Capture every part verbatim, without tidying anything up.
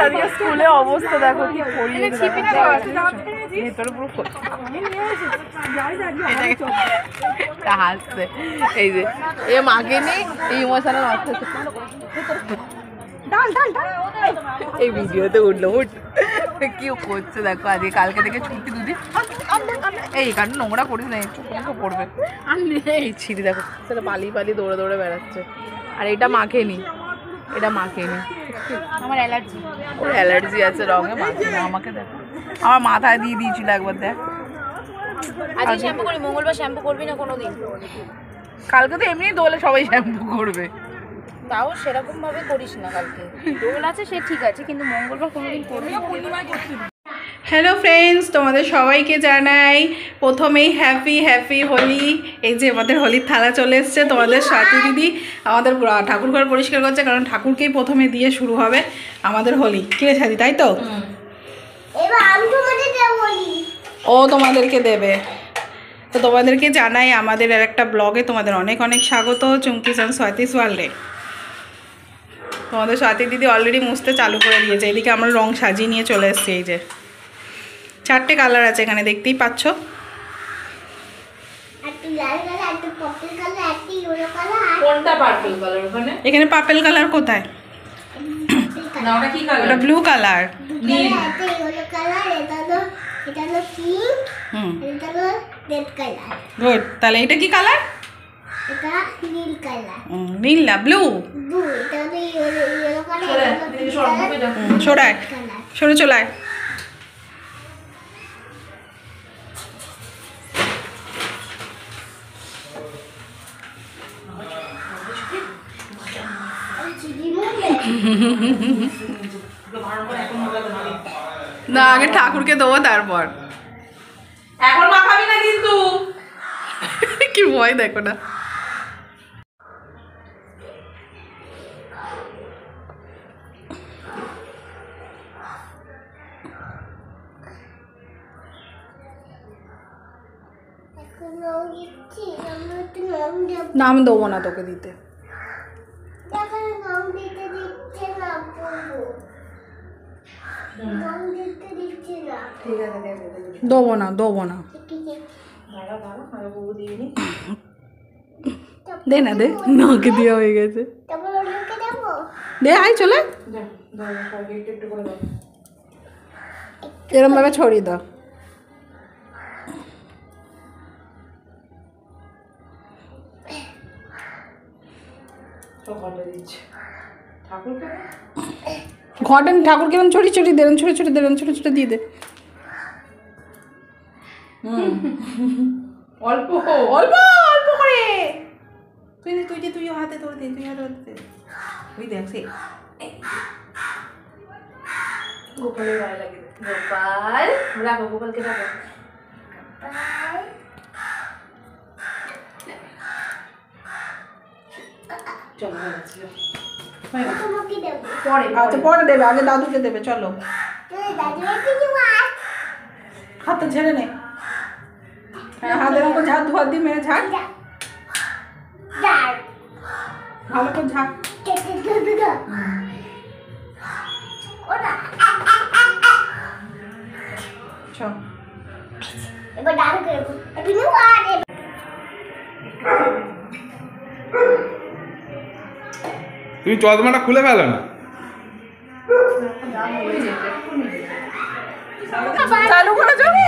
আজকে স্কুলে অবস্থা দেখো কি করিয়ে ভেতরে পুরো হাসছে। এই যে এ মাকে নেই এই মশালা মারতে এই ভিডিওতে উঠলো উঠ কি করছে দেখো আজকে কালকে থেকে ছুটি দুদিন এই কারণ নোংরা করিস না চোখ পড়বে এই ছিঁড়ি দেখো সেটা পালিয়ে পালিয়ে দৌড়ে দৌড়ে বেড়াচ্ছে। আর এটা মাখে নি এটা মাখে নি আমার অ্যালার্জি ওর অ্যালার্জি আছে রঙে মাখে না আমাকে দেখো আমার মাথায় দিয়ে দিয়েছিল একবার দেখ। আজকে শ্যাম্পু করি মঙ্গলবার শ্যাম্পু করবি না কোনোদিন? কালকে তো এমনি দোলে সবাই শ্যাম্পু করবে তাও সেরকম ভাবে করিস না কালকে দোল আছে সে ঠিক আছে কিন্তু মঙ্গলবার কোনোদিন করবি না। হ্যালো ফ্রেন্ডস তোমাদের সবাইকে জানাই প্রথমেই হ্যাপি হ্যাপি হোলি। এই যে আমাদের হোলির থালা চলে এসছে তোমাদের স্বাতী দিদি আমাদের ঠাকুর ঘর পরিষ্কার করছে কারণ ঠাকুরকেই প্রথমে দিয়ে শুরু হবে আমাদের হোলি। কি রে স্বাতী তাই তো ও তোমাদেরকে দেবে। তো তোমাদেরকে জানাই আমাদের আর একটা ব্লগে তোমাদের অনেক অনেক স্বাগত চুমকিস অ্যান্ড স্বাতীস ওয়ার্ল্ডে। তোমাদের স্বাতী দিদি অলরেডি মুছতে চালু করে দিয়েছে। এদিকে আমরা রং সাজিয়ে নিয়ে চলে এসেছি। এই যে চারটে কালার আছে এখানে দেখতেই পাচ্ছ। এখানে পার্পল কালার কোথায়? ওটা ব্লু কালার। হুম গুড। তাহলে এটা কি কালার? নীল না ব্লু। সরায় সরে চলায় না আগে ঠাকুরকে দেবো তারপর এখন মাখাবি না কিন্তু কি ভয় দেখো না। নাম দেবো না তোকে দিতে দেবো না দেবো না দে না দে নাকে দেওয়া হয়ে গেছে দে আয় চলে এরম ভাবে ছড়িয়ে দাও। ঘটন ঠাকুর কেমন ছড়ি ছড়ি দেন ছোট ছোট দেন ছোট ছোট দিয়ে দে। অল্প অল্প অল্প করে তুই তুই যে তুই হাতে তোর দে তুই হাতে হাতে তুই দেখ সে গোপালের গায়ে লাগে গোপাল রাখো গোপালকে রাখো চলো পরে আচ্ছা পরে দেবে আগে দাদুকে দেবে। চলো হাতটা ঝেড়ে নে হ্যাঁ হাতের উপর ঝাড় ধোয়া দিয়ে মেরে ঝাড় ভালো করে ঝাড় তুমি চশমাটা খুলে ফেলো না চালু করে যাবে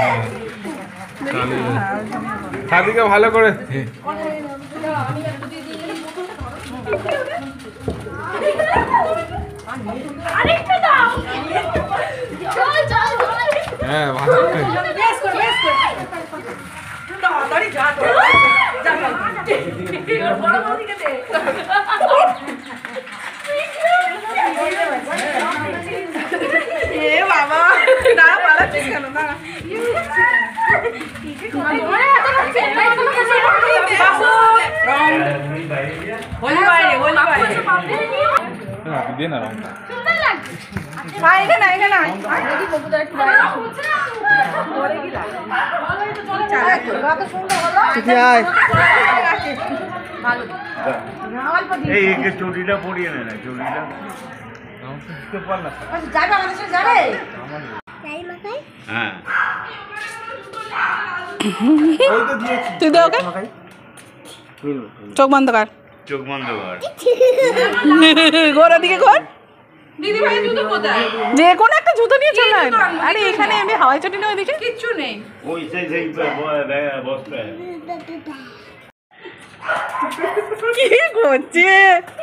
সাদিকে ভালো করে হ্যাঁ ভালো করে বাবা না পালাচ্ছিস কেন না হোলি বাইরে হোলি বাইরে দে না রংটা এখানে এখানে এই চটিটা পরিয়ে নে না চটিটা যাবে আমাদের সাথে যাবে হ্যাঁ তুই দে ওকে চোখ বন্ধ কর চোখ বন্ধ কর ঘোর ওদিকে ঘোর দিদি ভাই জুতো কোথায় যে কোনো একটা জুতো নিয়ে চলে আয় আরে এখানে এমনি হাওয়াই চটি নয় দেখে কিচ্ছু নেই ওই সেই সেই বসতে কি করছে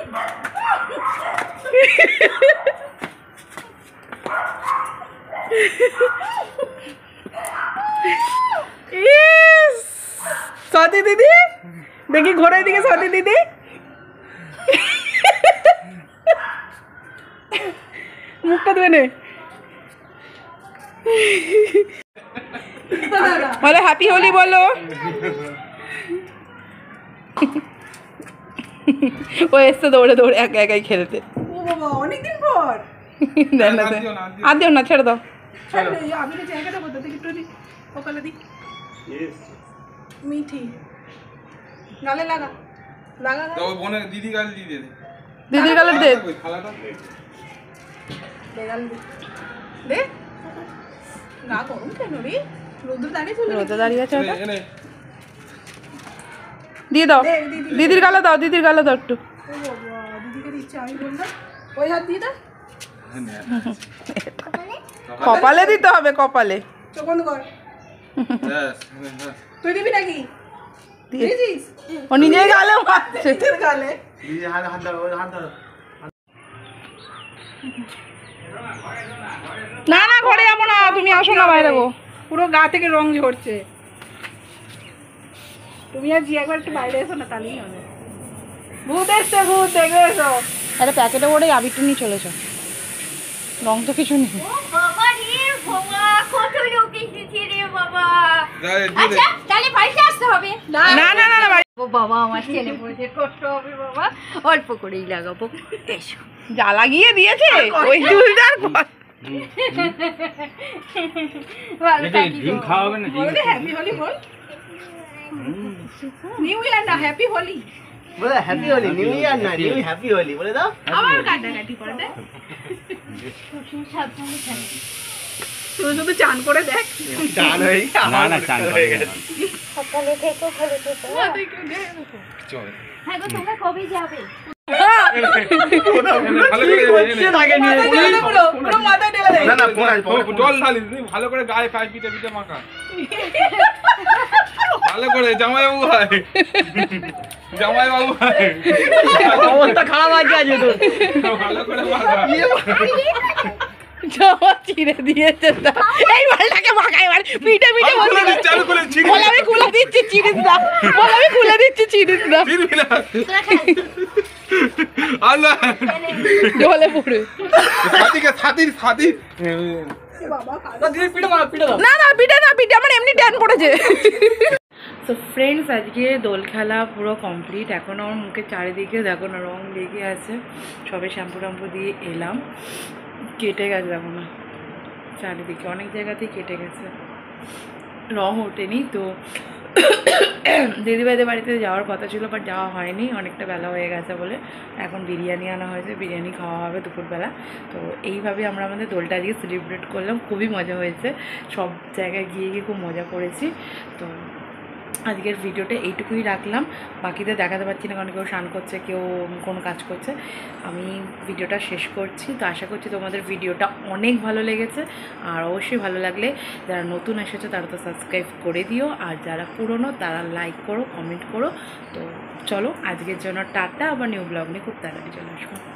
সাথী দিদি দেখি ঘোড়ার দিকে সাথী দিদি মুখটা ধুয়ে নে বলো হ্যাপি হোলি বলো ও এসছে দৌড়ে দৌড়ে একা একাই খেলতে অনেকদিন পর আর দিও না ছেড়ে দাও মিঠি গালে লাগা লাগা দিদি গাল দিয়ে দে দিদির গালে দে দে গা গরম কেন রে রোদে দাঁড়িয়ে চলে রোদে দাঁড়িয়ে আছে দিয়ে দাও দিদির গালে দাও দিদির গালে দাও একটু দিদিকে দিচ্ছে আমি বললাম ওই হাত দিয়ে দাও কপালে দিতে হবে কপালে চোখ বন্ধ কর তুই দিবি নাকি দিয়েছিস ও নিজের গালে মারছে নিজের গালে নিজে হাত হাত দাও হাত দাও না না ঘরে যাবো না তুমি আসো না বাইরে গো পুরো গা থেকে রং ঝরছে তুমি আর জি একবার একটু বাইরে এসো না তাহলেই হবে ভূত এসছে ভূত দেখে এসো আরে প্যাকেটে করে আবিরটা নিয়ে চলেছো রং তো কিছু নেই বাবা রে বাবা কত লোক এসেছে রে বাবা আচ্ছা তাহলে বাড়িতে আসতে হবে না না না না ও বাবা আমার ছেলে বলছে কষ্ট হবে বাবা অল্প করেই লাগাবো এসো যা লাগিয়ে দিয়েছে ওই চুলটার পর ডিম খাওয়াবে না বলে হ্যাপি হোলি বল নিউ ইয়ার না হ্যাপি হোলি বলে হ্যাপি হোলি নিউ ইয়ার না নিউ হ্যাপি হোলি বলে দাও আবার কাটাকাটি করে দে সাবধানে থাকো তুই শুধু চান করে দেখ চান হয়ে না না চান হয়ে গেছে সকালে থেকো ভালো থেকো চল হ্যাঁ গো তোমরা কবে যাবে না না ফোন জল ঢালি ভালো করে গায়ে পায়ে পিঠে পিঠে মাখা ভালো করে জামাই বাবু ভাই জামাই বাবু ভাই অবস্থা খারাপ আছে আজ তো ভালো করে মাখা জামা চিড়ে দিয়েছে এই মালটাকে মাখা এবার পিঠে পিঠে বলে চালু করে ছিড়ে বলে আমি খুলে দিচ্ছি চিড়ে দাও বলে আমি খুলে দিচ্ছি চিড়ে দাও ছিড়বি না আল্লাহ জলে পড়ে সাথীকে সাথীর সাথী না না পিঠে না পিঠে আমার এমনি ট্যান পড়েছে তো ফ্রেন্ডস আজকে দোল খেলা পুরো কমপ্লিট এখন আমার মুখে চারিদিকে দেখো না রং লেগে আছে সবে শ্যাম্পু ট্যাম্পু দিয়ে এলাম কেটে গেছে দেখো না চারিদিকে অনেক জায়গাতেই কেটে গেছে রং ওঠেনি তো দিদিভাইদের বাড়িতে যাওয়ার কথা ছিল বাট যাওয়া হয়নি অনেকটা বেলা হয়ে গেছে বলে এখন বিরিয়ানি আনা হয়েছে বিরিয়ানি খাওয়া হবে দুপুরবেলা তো এইভাবে আমরা আমাদের দোলটা আজকে সেলিব্রেট করলাম খুবই মজা হয়েছে সব জায়গায় গিয়ে গিয়ে খুব মজা করেছি তো আজকের ভিডিওটা এইটুকুই রাখলাম বাকিদের দেখাতে পারছি না কারণ কেউ স্নান করছে কেউ কোনো কাজ করছে আমি ভিডিওটা শেষ করছি তো আশা করছি তোমাদের ভিডিওটা অনেক ভালো লেগেছে আর অবশ্যই ভালো লাগলে যারা নতুন এসেছে তারা তো সাবস্ক্রাইব করে দিও আর যারা পুরনো তারা লাইক করো কমেন্ট করো তো চলো আজকের জন্য টাটা আবার নিউ ব্লগ নিয়ে খুব তাড়াতাড়ি চলে আসবো।